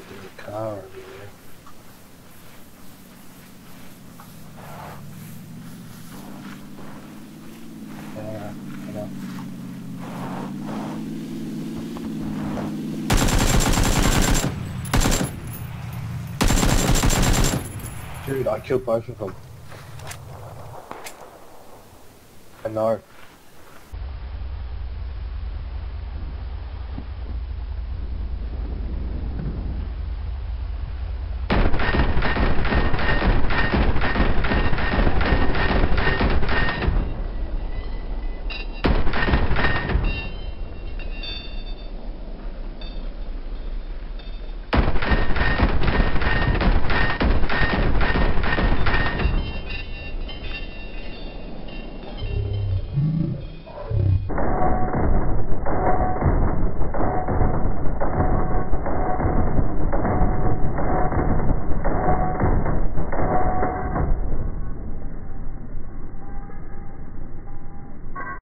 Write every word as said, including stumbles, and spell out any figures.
there's a car over there. Yeah, I know. Dude, I killed both of them. I know.